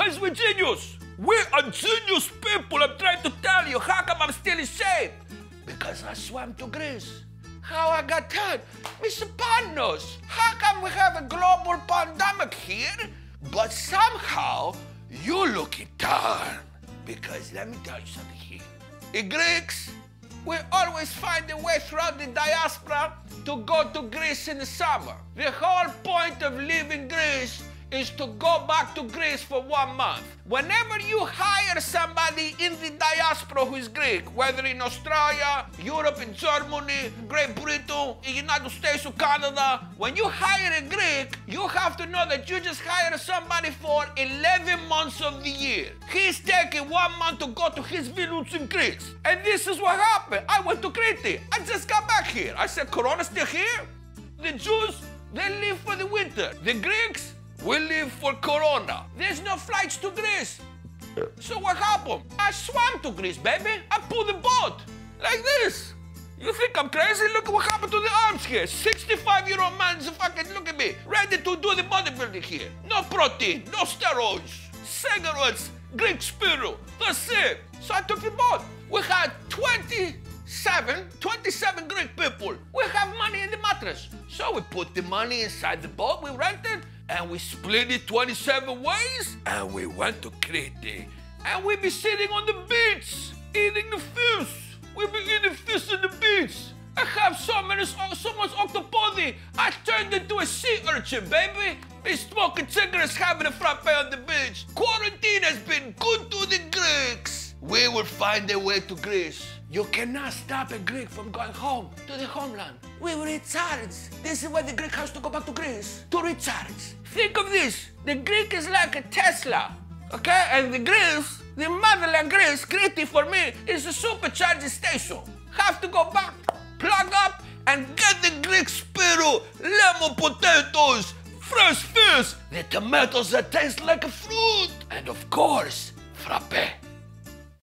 Because we're genius. We're a genius people. I'm trying to tell you. How come I'm still in shape? Because I swam to Greece. How I got turned? Mr. Panos, how come we have a global pandemic here, but somehow you looking turned? Because let me tell you something here. The Greeks, we always find a way throughout the diaspora to go to Greece in the summer. The whole point of leaving Greece is to go back to Greece for 1 month. Whenever you hire somebody in the diaspora who is Greek, whether in Australia, Europe, in Germany, Great Britain, United States or Canada, when you hire a Greek, you have to know that you just hired somebody for 11 months of the year. He's taking 1 month to go to his village in Greece. And this is what happened. I went to Crete. I just got back here. I said, Corona still here? The Jews, they live for the winter. The Greeks, we live for Corona. There's no flights to Greece. So what happened? I swam to Greece, baby. I pulled the boat like this. You think I'm crazy? Look at what happened to the arms here. 65-year-old man, fucking look at me. Ready to do the bodybuilding here. No protein, no steroids, cigarettes, Greek spirit. That's it. So I took the boat. We had 27 Greek people. We have money in the mattress. So we put the money inside the boat we rented, and we split it 27 ways, and we went to Crete. And we be sitting on the beach, eating the fish. We be eating fish on the beach. I have so much octopodi, I turned into a sea urchin, baby. Be smoking cigarettes, having a frappe on the beach. Quarantine has been good to the Greeks. We will find a way to Greece. You cannot stop a Greek from going home to the homeland. We will recharge. This is why the Greek has to go back to Greece, to recharge. Think of this. The Greek is like a Tesla, okay? And the Greece, the motherland Greece, Crete for me, is a supercharging station. Have to go back, plug up, and get the Greek spirit, lemon potatoes, fresh fish, the tomatoes that taste like a fruit, and of course, frappe.